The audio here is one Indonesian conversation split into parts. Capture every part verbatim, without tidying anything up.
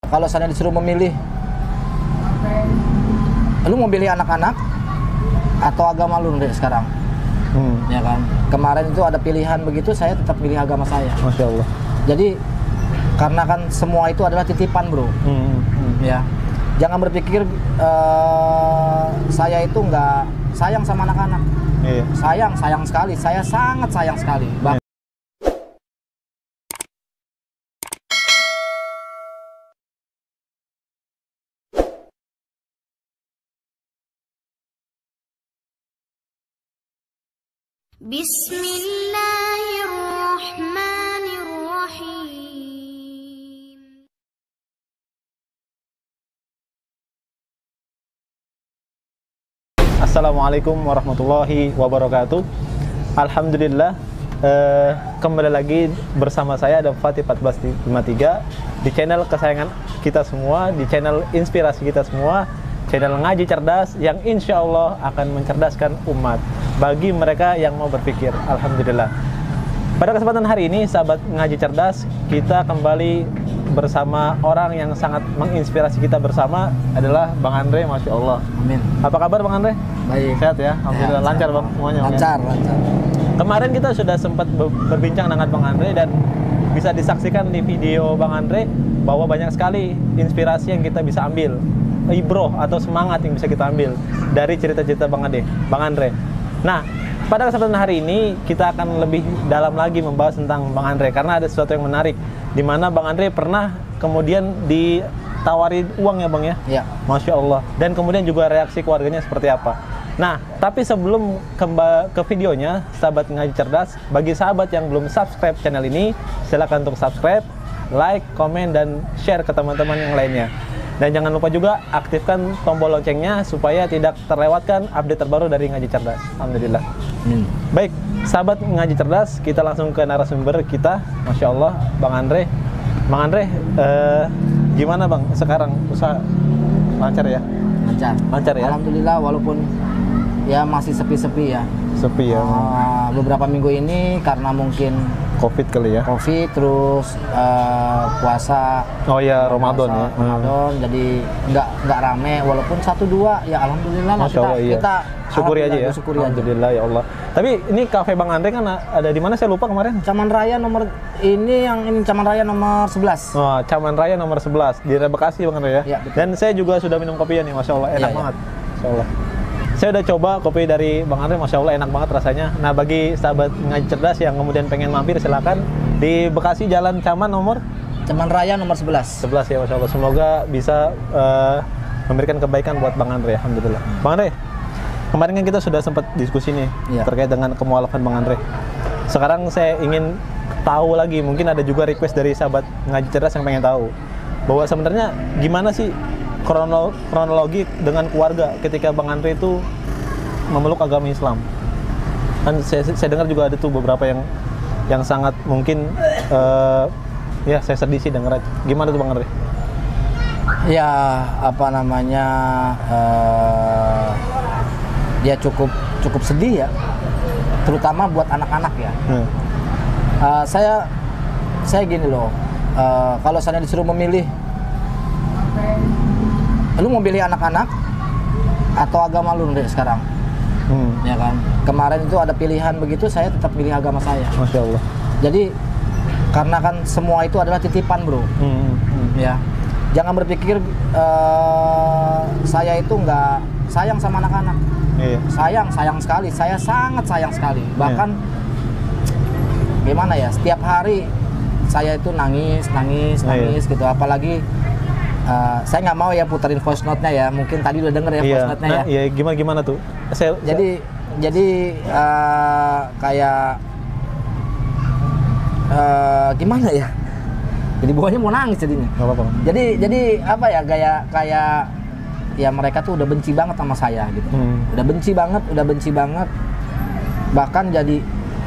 Kalau saya disuruh memilih, lu mau pilih anak-anak atau agama lu nih sekarang? Hmm. Ya kan. Kemarin itu ada pilihan begitu, saya tetap pilih agama saya. Masya Allah. Jadi karena kan semua itu adalah titipan, bro. Hmm. Hmm. Ya. Jangan berpikir uh, saya itu nggak sayang sama anak-anak. Iya. Sayang, sayang sekali. Saya sangat sayang sekali. Bah- Bismillahirrahmanirrahim. Assalamualaikum warahmatullahi wabarakatuh. Alhamdulillah, eh, kembali lagi bersama saya ada Fatih empat belas lima tiga di channel kesayangan kita semua, di channel inspirasi kita semua, channel Ngaji Cerdas yang insya Allah akan mencerdaskan umat bagi mereka yang mau berpikir. Alhamdulillah. Pada kesempatan hari ini, sahabat Ngaji Cerdas, kita kembali bersama orang yang sangat menginspirasi kita bersama adalah Bang Andre. Masya Allah. Amin. Apa kabar Bang Andre? Baik. Sehat ya? Alhamdulillah. Ya, lancar Bang semuanya. Lancar, ya? lancar. Kemarin kita sudah sempat berbincang dengan Bang Andre dan bisa disaksikan di video Bang Andre bahwa banyak sekali inspirasi yang kita bisa ambil, ibroh atau semangat yang bisa kita ambil dari cerita-cerita Bang Ade, Bang Andre. Nah, pada kesempatan hari ini kita akan lebih dalam lagi membahas tentang Bang Andre karena ada sesuatu yang menarik di mana Bang Andre pernah kemudian ditawari uang ya Bang ya? Iya. Masya Allah. Dan kemudian juga reaksi keluarganya seperti apa. Nah, tapi sebelum kembali ke videonya, sahabat Ngaji Cerdas, bagi sahabat yang belum subscribe channel ini, silakan untuk subscribe, like, komen, dan share ke teman-teman yang lainnya. Dan jangan lupa juga aktifkan tombol loncengnya supaya tidak terlewatkan update terbaru dari Ngaji Cerdas. Alhamdulillah. Hmm. Baik, sahabat Ngaji Cerdas, kita langsung ke narasumber kita. Masya Allah, Bang Andre. Bang Andre, eh, gimana Bang sekarang usaha? Lancar ya? Lancar. Lancar ya? Alhamdulillah, walaupun ya masih sepi-sepi ya. Sepi ya. Uh, beberapa minggu ini karena mungkin Covid kali ya. Covid terus uh, puasa. Oh ya, Ramadan ya. Ramadan hmm. Jadi nggak nggak rame walaupun satu dua ya alhamdulillah lah kita, Allah, iya. kita syukuri aja ya. Syukuri alhamdulillah aja. Ya Allah. Tapi ini kafe Bang Andre kan ada di mana saya lupa kemarin? Caman Raya nomor ini yang ini Caman Raya nomor sebelas. Oh, Caman Raya nomor sebelas di Bekasi Bang Andre ya. Ya dan saya juga sudah minum kopinya nih, Masya Allah enak ya, banget. Ya. Masya Allah. Saya udah coba kopi dari Bang Andre, Masya Allah enak banget rasanya. Nah, bagi sahabat Ngaji Cerdas yang kemudian pengen mampir, silakan di Bekasi Jalan Caman nomor Caman Raya nomor sebelas. sebelas ya, Masya Allah. Semoga bisa uh, memberikan kebaikan buat Bang Andre, alhamdulillah. Bang Andre, kemarin kan kita sudah sempat diskusi nih ya, terkait dengan kemualafan Bang Andre. Sekarang saya ingin tahu lagi, mungkin ada juga request dari sahabat Ngaji Cerdas yang pengen tahu bahwa sebenarnya gimana sih kronologi dengan keluarga ketika Bang Andre itu memeluk agama Islam. Kan saya, saya dengar juga ada tuh beberapa yang yang sangat mungkin uh, ya saya sedih sih dengar. Gimana tuh Bang Andre? Ya apa namanya uh, ya cukup cukup sedih ya, terutama buat anak-anak ya. Hmm. Uh, saya saya gini loh, uh, kalau saya disuruh memilih, lu mau pilih anak-anak atau agama lu nih sekarang? Hmm. Ya kan. Kemarin itu ada pilihan begitu, saya tetap pilih agama saya. Masya Allah. Jadi karena kan semua itu adalah titipan, bro. Hmm. Hmm. Ya. Jangan berpikir uh, saya itu nggak sayang sama anak-anak. Iya. Sayang, sayang sekali. Saya sangat sayang sekali. Bahkan iya. Gimana ya? Setiap hari saya itu nangis, nangis, nangis iya. gitu. Apalagi Uh, saya nggak mau ya puterin voice note-nya ya, mungkin tadi udah denger ya iya. voice note-nya nah, ya. Iya, gimana gimana tuh? Saya, jadi saya... jadi uh, kayak uh, gimana ya? Jadi buahnya mau nangis jadinya. Gak apa-apa. Jadi jadi apa ya kayak kayak ya mereka tuh udah benci banget sama saya gitu. Hmm. Udah benci banget, udah benci banget. Bahkan jadi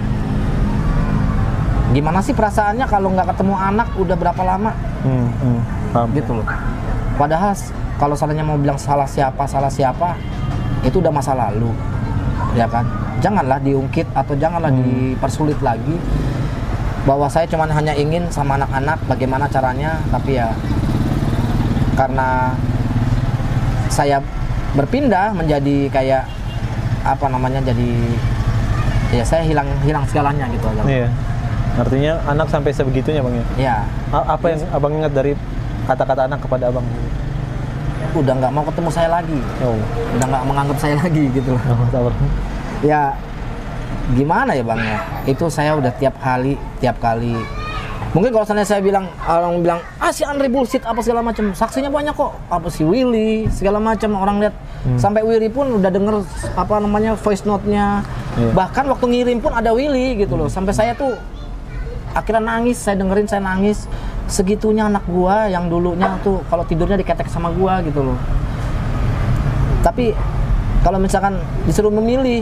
gimana sih perasaannya kalau nggak ketemu anak udah berapa lama? Hmm. Hmm. Gitu loh. Padahal kalau salahnya mau bilang salah siapa, salah siapa, itu udah masa lalu, ya kan? Janganlah diungkit atau janganlah hmm. dipersulit lagi. Bahwa saya cuma hanya ingin sama anak-anak bagaimana caranya, tapi ya karena saya berpindah menjadi kayak apa namanya, jadi ya saya hilang hilang segalanya gitu aja. Iya. Artinya anak sampai sebegitunya bang ya? Iya. A- apa yang abang ingat dari kata-kata anak kepada abang? Udah nggak mau ketemu saya lagi. Oh. Udah nggak menganggap saya lagi gitu loh. Oh, Ya gimana ya bang ya, itu saya udah tiap kali tiap kali mungkin kalau misalnya saya bilang, orang bilang ah si Andre bullshit apa segala macam, saksinya banyak kok, apa si Willy segala macam, orang lihat hmm. sampai Willy pun udah denger apa namanya voice note-nya, yeah. bahkan waktu ngirim pun ada Willy gitu loh, sampai saya tuh akhirnya nangis, saya dengerin saya nangis, segitunya anak gua yang dulunya tuh kalau tidurnya diketek sama gua gitu loh. Tapi kalau misalkan disuruh memilih,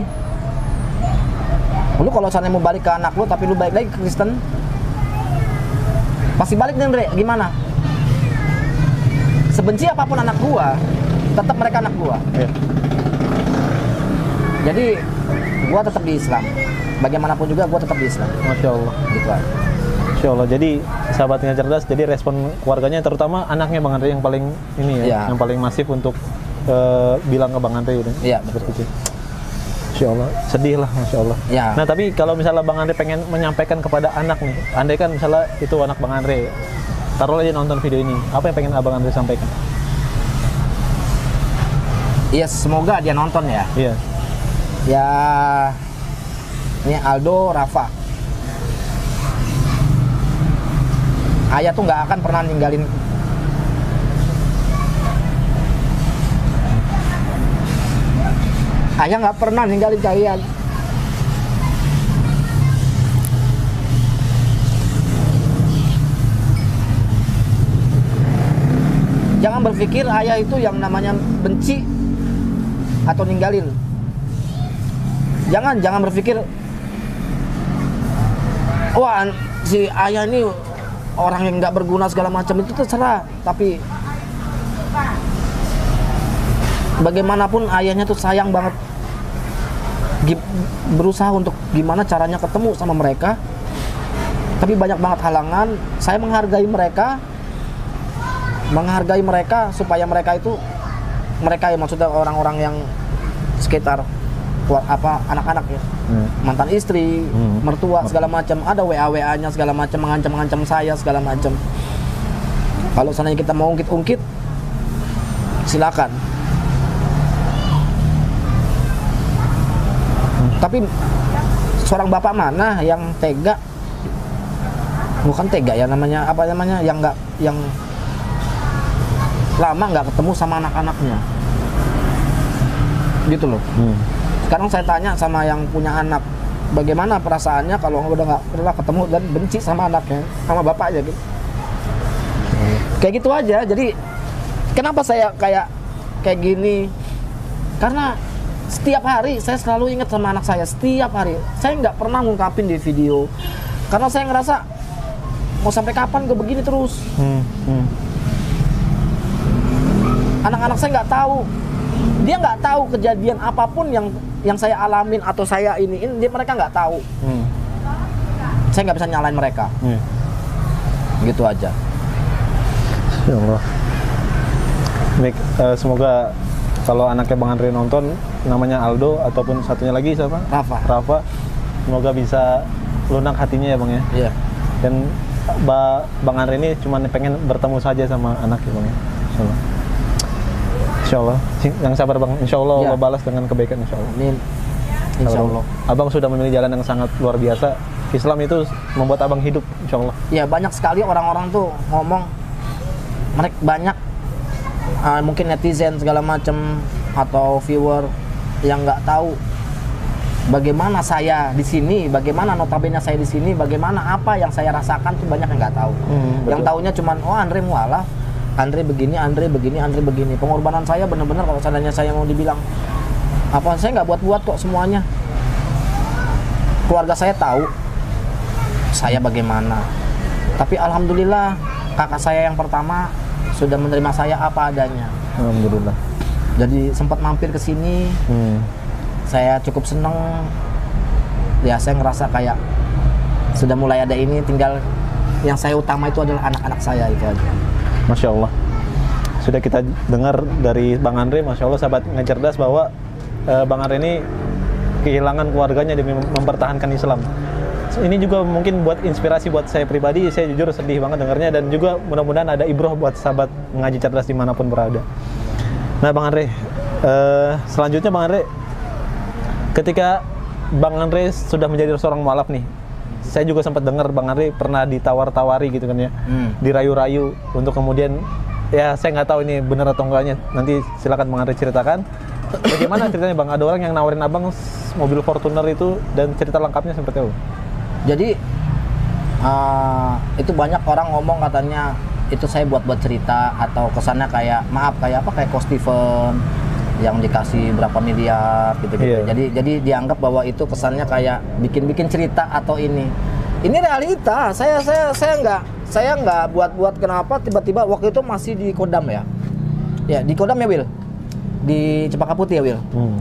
lu kalau misalnya mau balik ke anak lu tapi lu balik lagi ke Kristen, pasti balik nih Andre, gimana? Sebenci apapun anak gua, tetap mereka anak gua. Yeah. Jadi gua tetap di Islam. Bagaimanapun juga gua tetap di Islam. Masya Allah. Gitu aja. Masya Allah. Jadi sahabatnya cerdas. Jadi respon keluarganya, terutama anaknya Bang Andre yang paling ini ya, yeah. yang paling masif untuk uh, bilang ke Bang Andre gitu. Iya, betul. Masya Allah, sedih lah, Masya Allah. Ya. Nah tapi kalau misalnya Bang Andre pengen menyampaikan kepada anak nih, andai kan misalnya itu anak Bang Andre, taruh aja nonton video ini, apa yang pengen Abang Andre sampaikan? Iya, semoga dia nonton ya. Iya. Ya, ini Aldo, Rafa. Ayah tuh nggak akan pernah ninggalin Ayah nggak pernah ninggalin kalian. Jangan berpikir ayah itu yang namanya benci atau ninggalin. Jangan, jangan berpikir wah si ayah ini orang yang nggak berguna segala macam, itu terserah. Tapi bagaimanapun ayahnya tuh sayang banget, berusaha untuk gimana caranya ketemu sama mereka, tapi banyak banget halangan. Saya menghargai mereka, menghargai mereka supaya mereka itu, mereka ya maksudnya orang-orang yang sekitar apa anak-anak ya, hmm. mantan istri, hmm. mertua segala macam, ada W A W A-nya segala macam, mengancam-mengancam saya segala macam. Kalau seandainya kita mau ungkit-ungkit, silakan. Tapi seorang bapak mana yang tega, bukan tega ya namanya, apa namanya, yang nggak, yang lama nggak ketemu sama anak-anaknya, gitu loh. Hmm. Sekarang saya tanya sama yang punya anak, bagaimana perasaannya kalau udah nggak pernah ketemu dan benci sama anaknya, sama bapaknya gitu. Hmm. Kayak gitu aja. Jadi kenapa saya kayak kayak gini? Karena setiap hari saya selalu ingat sama anak saya, setiap hari. Saya nggak pernah ngungkapin di video, karena saya ngerasa mau sampai kapan gue begini terus. Hmm, hmm. Anak-anak saya nggak tahu, dia nggak tahu kejadian apapun yang yang saya alamin atau saya ini, ini dia, mereka nggak tahu. Hmm. Saya nggak bisa nyalain mereka. Hmm. Gitu aja. Ya Allah. Baik, uh, semoga kalau anaknya Bang Andre nonton, namanya Aldo ataupun satunya lagi siapa? Rafa. Rafa. Semoga bisa lunak hatinya ya Bang ya. Iya. Dan ba Bang Andre ini cuma pengen bertemu saja sama anaknya Bang ya. Insyaallah. Insyaallah. Yang sabar Bang. Insyaallah ya. Allah balas dengan kebaikan insyaallah. Amin. Insyaallah. Abang sudah memilih jalan yang sangat luar biasa. Islam itu membuat Abang hidup insyaallah. Ya banyak sekali orang-orang tuh ngomong, mereka banyak Uh, mungkin netizen segala macam atau viewer yang nggak tahu bagaimana saya di sini, bagaimana notabene saya di sini, bagaimana apa yang saya rasakan tuh banyak yang nggak tahu. Hmm, yang taunya cuman oh Andre mualaf, Andre begini, Andre begini, Andre begini. Pengorbanan saya benar-benar kalau seandainya saya mau dibilang apa, saya nggak buat-buat kok semuanya. Keluarga saya tahu saya bagaimana. Tapi alhamdulillah kakak saya yang pertama sudah menerima saya apa adanya. Alhamdulillah. Jadi sempat mampir ke sini, hmm. saya cukup seneng. Ya saya ngerasa kayak sudah mulai ada ini, tinggal yang saya utama itu adalah anak-anak saya itu aja. Masya Allah. sudah kita dengar dari Bang Andre, Masya Allah sahabat Ngacerdas, bahwa uh, Bang Andre ini kehilangan keluarganya demi mempertahankan Islam. Ini juga mungkin buat inspirasi buat saya pribadi. Saya jujur sedih banget dengarnya, dan juga mudah-mudahan ada ibroh buat sahabat Ngaji Cerdas dimanapun berada. Nah Bang Andre, uh, selanjutnya Bang Andre, ketika Bang Andre sudah menjadi seorang mualaf nih, saya juga sempat dengar Bang Andre pernah ditawar-tawari gitu kan ya, hmm. dirayu-rayu untuk kemudian, ya saya nggak tahu ini benar atau enggaknya, nanti silakan Bang Andre ceritakan. Bagaimana ceritanya Bang? Ada orang yang nawarin Abang mobil Fortuner itu, dan cerita lengkapnya seperti apa? Jadi uh, itu banyak orang ngomong katanya itu saya buat-buat cerita, atau kesannya kayak maaf kayak apa kayak Coach Steven yang dikasih berapa miliar gitu-gitu. Yeah. Jadi jadi dianggap bahwa itu kesannya kayak bikin-bikin cerita atau ini. Ini realita. Saya saya saya nggak saya nggak buat-buat. Kenapa tiba-tiba waktu itu masih di Kodam ya? Ya di Kodam ya Will. Di Cempaka Putih ya Will. Hmm.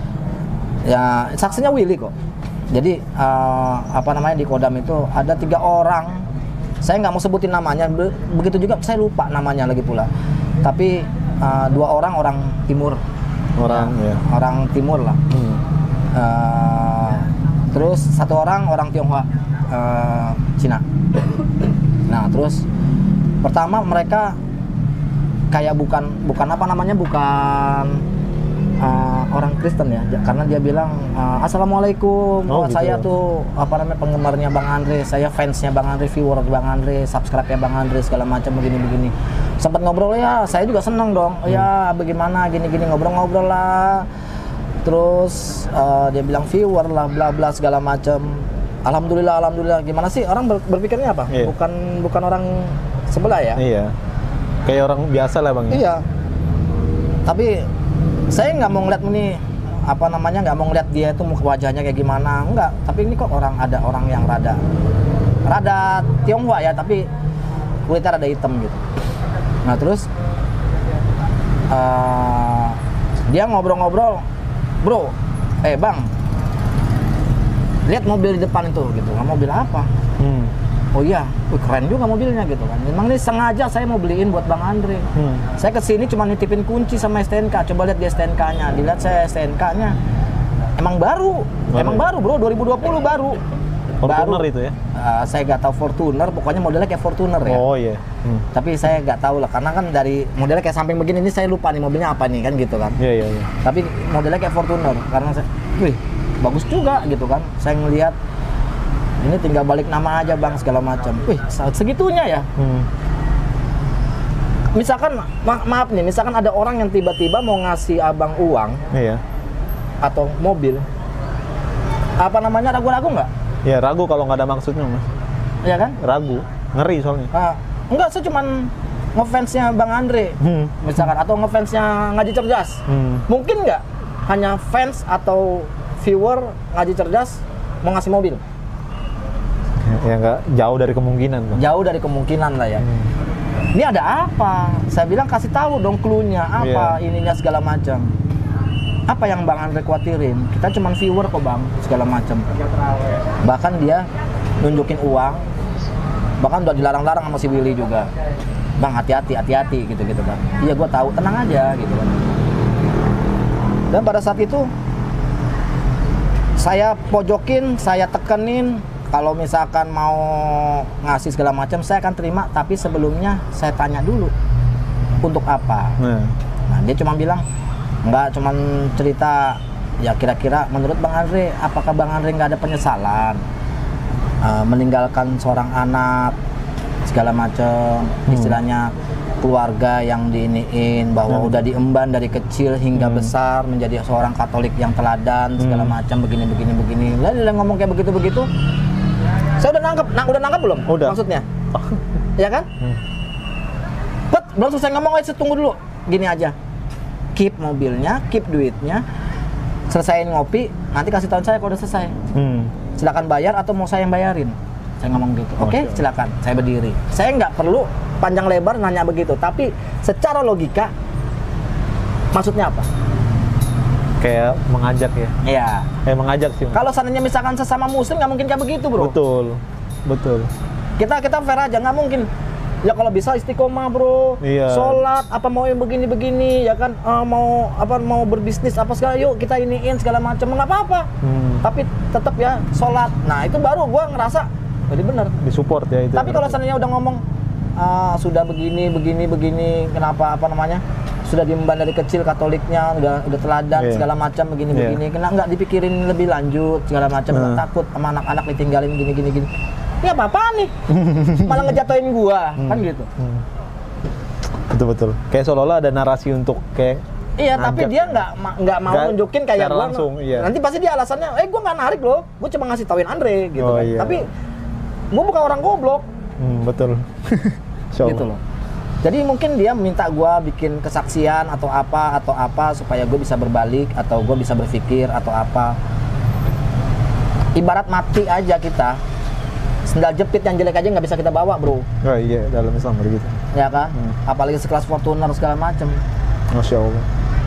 Ya saksinya Willy kok. Jadi uh, apa namanya di Kodam itu ada tiga orang. Saya nggak mau sebutin namanya. Begitu juga saya lupa namanya lagi pula. Tapi uh, dua orang orang Timur. Orang ya, ya. Orang Timur lah. Hmm. Uh, terus satu orang orang Tionghoa, uh, Cina. Nah terus pertama mereka kayak bukan bukan apa namanya bukan uh, orang Kristen ya, karena dia bilang uh, Assalamualaikum, oh, gitu. Saya tuh apa namanya penggemarnya Bang Andre, saya fansnya Bang Andre, viewer Bang Andre, subscribe-nya Bang Andre segala macam begini-begini. Sempat ngobrol ya, saya juga seneng dong. Hmm. Ya bagaimana gini-gini ngobrol-ngobrol lah. Terus uh, dia bilang viewer lah, bla bla segala macam. Alhamdulillah, alhamdulillah. Gimana sih orang ber berpikirnya apa? Iya. Bukan bukan orang sebelah ya? Iya. Kayak orang biasa lah Bang. Iya. Tapi saya nggak mau ngeliat ini apa namanya nggak mau ngeliat dia itu muka wajahnya kayak gimana, enggak. Tapi ini kok orang ada orang yang rada rada Tionghoa ya, tapi kulitnya rada hitam gitu. Nah terus uh, dia ngobrol-ngobrol, bro, eh bang, lihat mobil di depan itu gitu. Nggak mobil apa? Hmm. Oh iya, wih, keren juga mobilnya gitu kan. Memang ini sengaja saya mau beliin buat Bang Andre. Hmm. Saya kesini cuma nitipin kunci sama S T N K. Coba lihat di S T N K-nya, dilihat saya S T N K-nya. Emang baru, baru. Emang baru bro, dua ribu dua puluh baru. Fortuner baru. Itu ya? Uh, saya nggak tahu Fortuner, pokoknya modelnya kayak Fortuner ya. Oh iya. Hmm. Tapi saya nggak tahu lah, karena kan dari modelnya kayak samping begini, ini saya lupa nih mobilnya apa nih kan gitu kan. Iya iya iya. Tapi modelnya kayak Fortuner, karena saya, wih bagus juga gitu kan. Saya ngelihat ini tinggal balik nama aja bang segala macam. Wih segitunya ya. Hmm. Misalkan ma maaf nih, misalkan ada orang yang tiba-tiba mau ngasih abang uang, iya, atau mobil, apa namanya ragu-ragu nggak? Ya ragu kalau nggak ada maksudnya mas. Iya kan? Ragu, ngeri soalnya. Nah, enggak, saya cuman ngefansnya Bang Andre, hmm. misalkan, atau ngefansnya Ngaji Cerdas. Hmm. Mungkin nggak hanya fans atau viewer Ngaji Cerdas mau ngasih mobil? Ya nggak jauh dari kemungkinan bang. Jauh dari kemungkinan lah ya. Hmm. Ini ada apa? Saya bilang kasih tahu dong cluenya apa, yeah. ininya segala macam. Apa yang Bang Andre khawatirin? Kita cuman viewer kok bang, segala macam. Bahkan dia nunjukin uang, bahkan udah dilarang-larang sama si Willy juga. Bang hati-hati, hati-hati gitu-gitu bang. Iya gua tahu, tenang aja gitu kan. Dan pada saat itu saya pojokin, saya tekenin. Kalau misalkan mau ngasih segala macam, saya akan terima. Tapi sebelumnya saya tanya dulu untuk apa. Hmm. Nah dia cuma bilang, enggak, cuman cerita. Ya kira-kira menurut Bang Andre, apakah Bang Andre nggak ada penyesalan uh, meninggalkan seorang anak segala macam, hmm. istilahnya keluarga yang diiniin, bahwa hmm. udah diemban dari kecil hingga hmm. besar menjadi seorang Katolik yang teladan segala hmm. macam, begini begini begini. Lalu dia ngomong kayak begitu begitu. Saya udah nangkep, nah, udah nangkep belum? Udah. Maksudnya, ya kan? Hmm. Bet, belum selesai ngomong aja, tunggu dulu. Gini aja, keep mobilnya, keep duitnya, selesaiin ngopi, nanti kasih tahu saya kalau udah selesai. Hmm. Silakan bayar atau mau saya yang bayarin. Saya ngomong gitu. Oke, okay, silakan. Saya berdiri. Saya nggak perlu panjang lebar nanya begitu, tapi secara logika, maksudnya apa? Kayak mengajak ya? Iya. Kayak mengajak sih. Kalau seandainya misalkan sesama muslim nggak mungkin kayak begitu bro. Betul, betul. Kita kita fair aja, nggak mungkin. Ya kalau bisa istiqomah bro, Iya. sholat, apa mau yang begini-begini, ya kan, uh, mau apa mau berbisnis apa segala, yuk kita iniin segala macam, nggak apa-apa. Hmm. Tapi tetap ya sholat. Nah itu baru gua ngerasa, jadi bener. Disupport ya itu. Tapi kalau seandainya udah ngomong uh, sudah begini, begini, begini, kenapa apa namanya, sudah diemban dari kecil Katoliknya, udah udah teladan yeah. segala macam begini, yeah. begini, kena nggak dipikirin lebih lanjut segala macam, uh. takut sama anak-anak ditinggalin gini, gini, gini. Ya apa-apaan nih, malah ngejatuhin gua, hmm. kan gitu. Hmm. Betul-betul. Kayak seolah-olah ada narasi untuk kayak. Iya, tapi dia nggak nggak mau nunjukin kayak gua. Langsung, iya. Nanti pasti dia alasannya, eh gua nggak narik loh, gua cuma ngasih tauin Andre gitu. Oh, kan. iya. Tapi gua bukan orang goblok. Hmm, betul. Gitu loh. Jadi mungkin dia minta gua bikin kesaksian atau apa atau apa supaya gua bisa berbalik atau gua bisa berpikir atau apa. Ibarat mati aja kita. Sendal jepit yang jelek aja nggak bisa kita bawa bro. Oh iya, dalam Islam begitu. Ya kan, hmm. apalagi sekelas Fortuner segala macem. Masya Allah.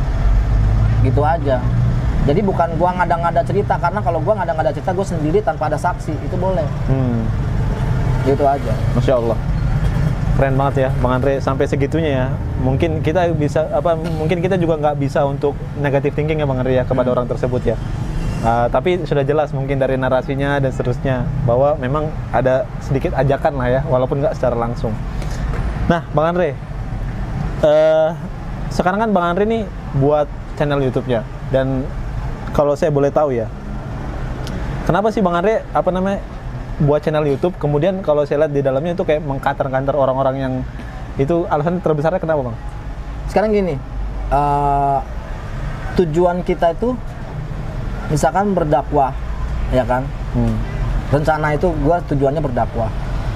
Gitu aja. Jadi bukan gua ngada-ngada cerita, karena kalau gua ngada-ngada cerita gua sendiri tanpa ada saksi itu boleh. Hmm. Gitu aja. Masya Allah. Keren banget ya, Bang Andre, sampai segitunya ya. Mungkin kita bisa apa? Mungkin kita juga nggak bisa untuk negative thinking ya Bang Andre ya kepada hmm. orang tersebut ya. Uh, tapi sudah jelas mungkin dari narasinya dan seterusnya bahwa memang ada sedikit ajakan lah ya, walaupun nggak secara langsung. Nah, Bang Andre, uh, sekarang kan Bang Andre nih buat channel YouTube-nya, dan kalau saya boleh tahu ya, kenapa sih Bang Andre apa namanya buat channel YouTube? Kemudian kalau saya lihat di dalamnya itu kayak mengkanter-kanter orang-orang yang itu, alasan terbesarnya kenapa Bang? Sekarang gini, uh, tujuan kita itu misalkan berdakwah, ya kan? Hmm. Rencana itu gue tujuannya berdakwah.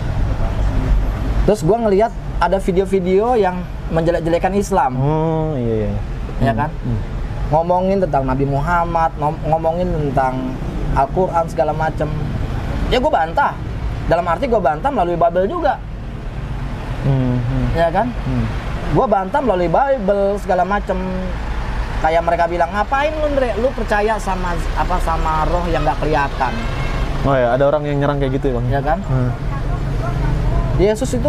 Terus gue ngelihat ada video-video yang menjelek-jelekan Islam. Oh iya iya. Ya kan? Hmm. Ngomongin tentang Nabi Muhammad, ngomongin tentang Al-Quran segala macem. Ya gue bantah. Dalam arti gue bantah melalui Bible juga. Hmm. Hmm. Ya kan? Hmm. Gue bantah melalui Bible segala macem. Kayak mereka bilang, ngapain lu Andre, lu percaya sama apa sama roh yang nggak kelihatan. Oh ya, ada orang yang nyerang kayak gitu ya Bang? Ya kan? Hmm. Yesus itu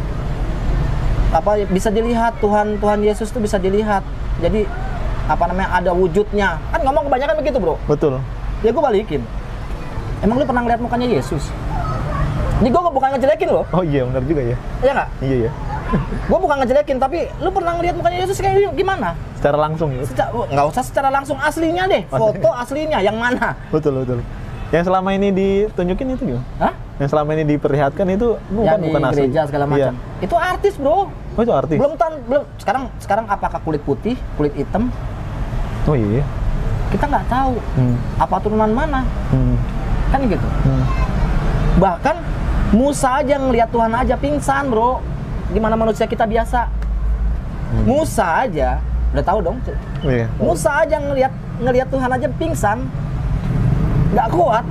apa bisa dilihat, Tuhan Tuhan Yesus itu bisa dilihat. Jadi apa namanya ada wujudnya. Kan ngomong kebanyakan begitu bro. Betul. Ya gue balikin. Emang lu pernah ngeliat mukanya Yesus? Ini gue bukan ngejelekin loh. Oh iya benar juga ya. Iya nggak? Iya iya. Gue bukan ngejelekin, tapi lu pernah ngeliat mukanya Yesus kayak gimana? Secara langsung ya? Secara, nggak usah secara langsung, aslinya deh, foto aslinya, yang mana? Betul, betul. Yang selama ini ditunjukin itu gimana? Hah? Yang selama ini diperlihatkan itu bukan, yang bukan di asli? gereja segala macam. Iya. Itu artis bro. Oh itu artis? Belum, tan belum. Sekarang, sekarang apakah kulit putih, kulit hitam? Oh iya? Kita nggak tahu. Hmm. Apa turunan mana? Hmm. Kan gitu. Hmm. Bahkan Musa aja ngelihat Tuhan aja pingsan bro. Gimana manusia kita biasa? Hmm. Musa aja udah tahu dong. Oh, iya. Musa aja ngelihat ngelihat Tuhan aja pingsan, nggak kuat.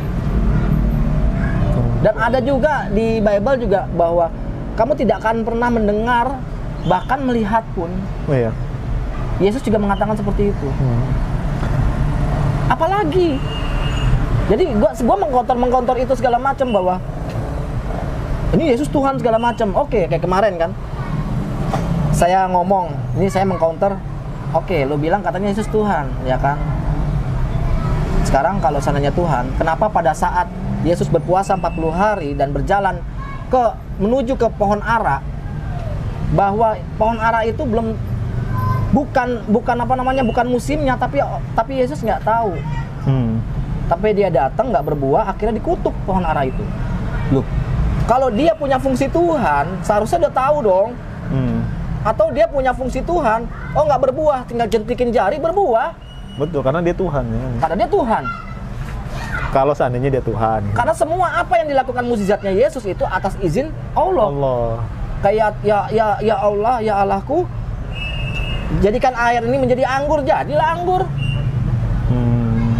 Dan ada juga di Bible juga bahwa kamu tidak akan pernah mendengar, bahkan melihat pun. Oh, iya. Yesus juga mengatakan seperti itu. Hmm. Apalagi? Jadi gua gua mengkontor mengkontor itu segala macam bahwa ini Yesus Tuhan segala macam. Oke, kayak kemarin kan. Saya ngomong, ini saya mengcounter. Oke, lu bilang katanya Yesus Tuhan, ya kan? Sekarang kalau seandainya Tuhan, kenapa pada saat Yesus berpuasa empat puluh hari dan berjalan ke menuju ke pohon ara, bahwa pohon ara itu belum bukan bukan apa namanya bukan musimnya, tapi tapi Yesus nggak tahu. Hmm. Tapi dia datang nggak berbuah, akhirnya dikutuk pohon ara itu. Loh, kalau dia punya fungsi Tuhan, seharusnya udah tahu dong. Hmm. Atau dia punya fungsi Tuhan, oh nggak berbuah, tinggal jentikin jari berbuah. Betul, karena dia Tuhan ya. Karena dia Tuhan. Kalau seandainya dia Tuhan. Karena semua apa yang dilakukan mukjizatnya Yesus itu atas izin Allah. Allah. Kayak ya ya ya Allah, ya Allahku, jadikan air ini menjadi anggur, jadilah anggur. Hmm.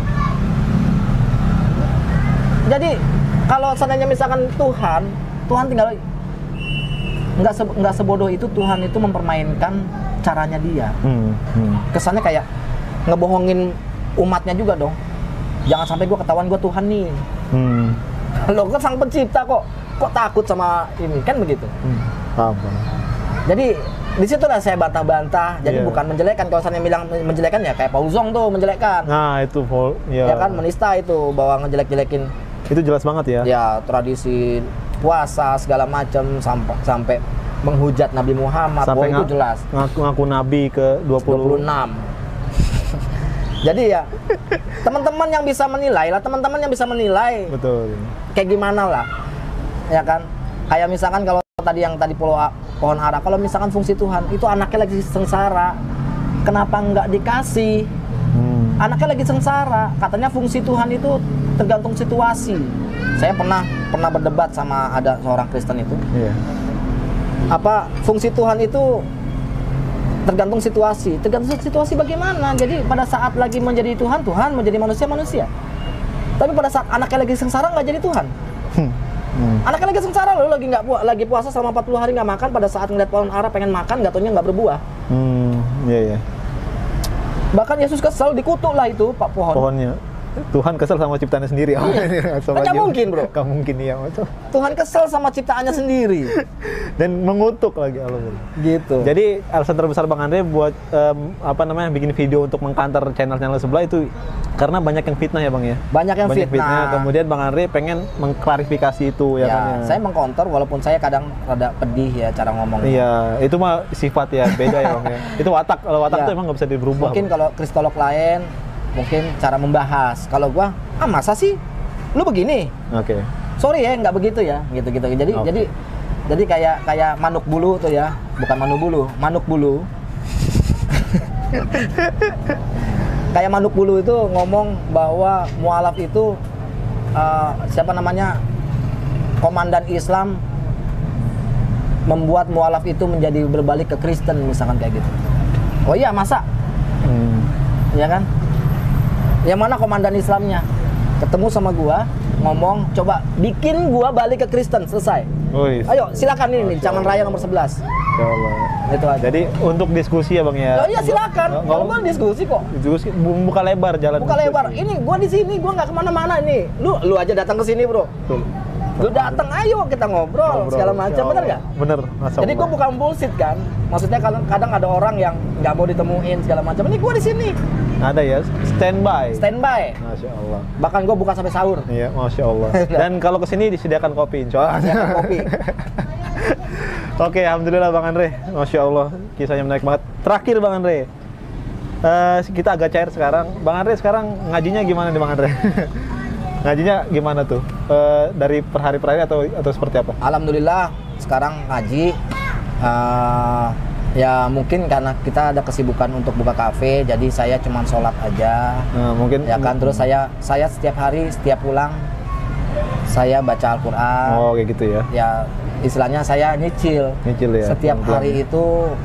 Jadi kalau seandainya misalkan Tuhan, Tuhan tinggal nggak se, nggak sebodoh itu Tuhan itu mempermainkan caranya dia. Hmm. Hmm. Kesannya kayak ngebohongin umatnya juga dong. Jangan sampai gue ketahuan gue Tuhan nih. Hmm. Lo kan sang pencipta kok. kok takut sama ini kan begitu. Hmm. Paham, paham. Jadi disitulah saya bantah-bantah. Jadi Iya. bukan menjelekkan. Kalau saya bilang menjelekkan ya kayak Pauzong tuh menjelekkan. Nah itu vol, ya. Ya kan menista itu bahwa ngejelek-jelekin Itu jelas banget ya. ya tradisi puasa segala macam sampai sampai menghujat Nabi Muhammad. Sampai Bahwa itu nga- jelas. Ngaku-ngaku nabi ke dua dua puluh puluh. enam. Jadi ya teman-teman yang bisa menilai lah, teman-teman yang bisa menilai Betul. kayak gimana lah, ya kan? Kayak misalkan kalau tadi yang tadi pulau A- pohon ara, kalau misalkan fungsi Tuhan itu anaknya lagi sengsara, kenapa nggak dikasih? Hmm. Anaknya lagi sengsara, katanya fungsi Tuhan itu tergantung situasi. Saya pernah pernah berdebat sama ada seorang Kristen itu, Iya. apa fungsi Tuhan itu tergantung situasi. Tergantung situasi bagaimana? Jadi pada saat lagi menjadi Tuhan, Tuhan menjadi manusia, manusia. Tapi pada saat anaknya lagi sengsara nggak jadi Tuhan. Hmm. Anaknya lagi sengsara loh, lagi nggak pu- lagi puasa selama empat puluh hari nggak makan. Pada saat ngeliat pohon ara pengen makan, nggak taunya nggak berbuah. Hmm. Iya iya. Bahkan Yesus kesel, dikutuk lah itu pak pohon. Pohonnya. Tuhan kesel sama ciptaannya sendiri. Oh, Iya. sama Kan nggak aja. mungkin, bro. Nggak mungkin iya betul. Tuhan kesel sama ciptaannya sendiri. Dan mengutuk lagi Allah. Gitu. Jadi alasan terbesar Bang Andre buat em, apa namanya bikin video untuk mengkanter channel-channel sebelah itu karena banyak yang fitnah ya Bang ya. banyak yang fitnah. Kemudian Bang Andre pengen mengklarifikasi itu ya, Ya, kan ya. saya mengkonter walaupun saya kadang rada pedih ya cara ngomongnya. Iya, itu mah sifat ya beda ya Bang ya. Itu watak, kalau watak Ya. tuh emang nggak bisa dirubah. Mungkin Bang. kalau kristolog lain mungkin cara membahas. Kalau gua, ah masa sih lu begini? Oke. Sorry ya, nggak begitu ya, gitu-gitu. Jadi Oke. jadi jadi kayak kayak manuk bulu tuh ya, bukan manu bulu, manuk bulu. Kayak manuk bulu itu ngomong bahwa mualaf itu uh, siapa namanya komandan Islam membuat mualaf itu menjadi berbalik ke Kristen misalkan kayak gitu. Oh iya masa? Hmm. Ya kan? Yang mana komandan Islamnya? Ketemu sama gua, ngomong, coba bikin gua balik ke Kristen, selesai. Wih. Ayo, silakan ini nih, Caman Raya nomor sebelas. Ya Allah. Itu aja. Jadi untuk diskusi ya Bang ya. Oh iya silakan. Nggak- Kalau nggak- gua diskusi kok. Diskusi bu- buka lebar jalan. Buka diskusi. lebar. Ini gua di sini, gua nggak kemana-mana nih. Lu lu aja datang ke sini, bro. Betul. Lu datang, ayo kita ngobrol, Ngobrol, segala macam, ya bener Allah. nggak? Bener. Masya Jadi gua Allah. bukan bullshit kan. Maksudnya kadang, kadang ada orang yang nggak mau ditemuin segala macam. Ini gua di sini, Ada ya, standby. standby. Masya Allah. Bahkan gua buka sampai sahur. Iya, Masya Allah. Dan kalau kesini disediakan kopi, insya Allah. Disediakan kopi. Oke, Alhamdulillah Bang Andre. Masya Allah, kisahnya menarik banget. Terakhir Bang Andre, Eh, kita agak cair sekarang. Bang Andre sekarang ngajinya gimana nih Bang Andre? Ngajinya gimana tuh? Eh, dari per hari per hari atau, atau seperti apa? Alhamdulillah sekarang ngaji. Uh, ya mungkin karena kita ada kesibukan untuk buka kafe, jadi saya cuma sholat aja. Nah, mungkin Ya kan, terus saya saya setiap hari setiap pulang saya baca Al-Quran. Oh, kayak gitu ya. Ya istilahnya saya nyicil. Nyicil ya, Setiap pelan-pelan. hari itu,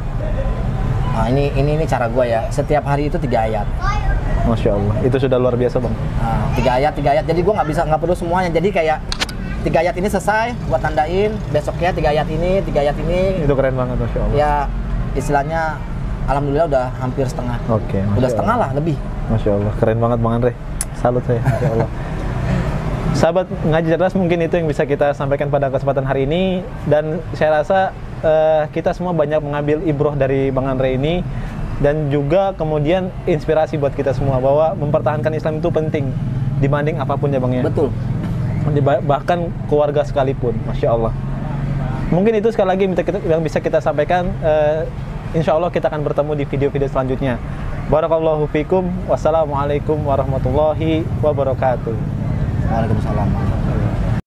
nah ini ini ini cara gue ya. Setiap hari itu tiga ayat. Masya Allah, itu sudah luar biasa Bang. Nah, tiga ayat, tiga ayat. Jadi gue nggak bisa nggak perlu semuanya. Jadi kayak tiga ayat ini selesai, gua tandain. Besoknya tiga ayat ini, tiga ayat ini. Itu keren banget, Masya Allah. Ya istilahnya, alhamdulillah udah hampir setengah. Oke, Masya Udah setengah Allah. lah lebih. Masya Allah, keren banget Bang Andre. Salut saya, Masya Allah. Sahabat Ngaji Cerdas, mungkin itu yang bisa kita sampaikan pada kesempatan hari ini. Dan saya rasa eh, kita semua banyak mengambil ibroh dari Bang Andre ini. Dan juga kemudian inspirasi buat kita semua bahwa mempertahankan Islam itu penting dibanding apapun ya Bang ya. Betul. Diba- bahkan keluarga sekalipun, Masya Allah. Mungkin itu sekali lagi minta kita- yang bisa kita sampaikan. eh, Insya Allah kita akan bertemu di video-video selanjutnya. Barakallahu fikum. Wassalamualaikum warahmatullahi wabarakatuh. Waalaikumsalam.